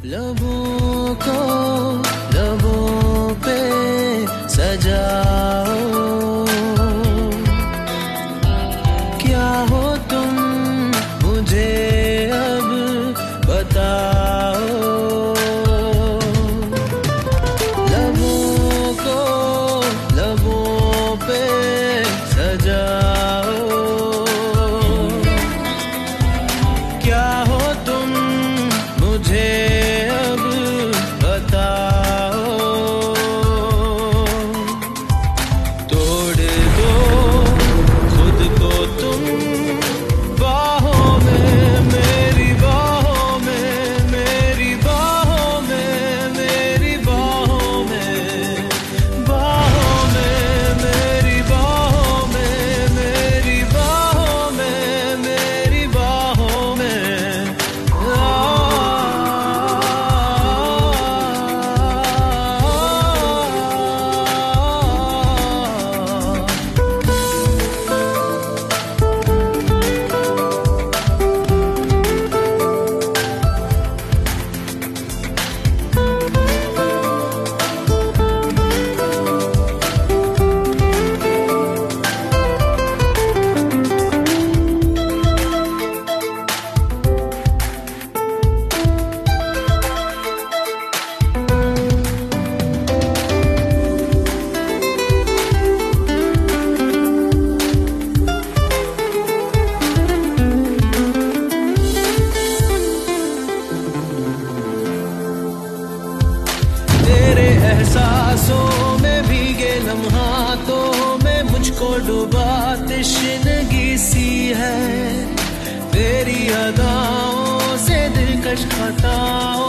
लबों को लबों पे सजाओ, क्या हो तुम मुझे अब बताओ। लबों को लबों पे सजाओ, क्या हो तुम मुझे अब बताओ। तोड़ दो खुद को तुम बाहों में, मेरी बाहों में, मेरी बाहों में, मेरी बाहों में, बाहों में, मेरी बाहों में, मेरी बाहों में, मेरी बाहों में। तेरे एहसासों में भीगे लम्हातों में मुझको डुबा तश्नगी सी है। तेरी अदाओं से दिलकश खताओं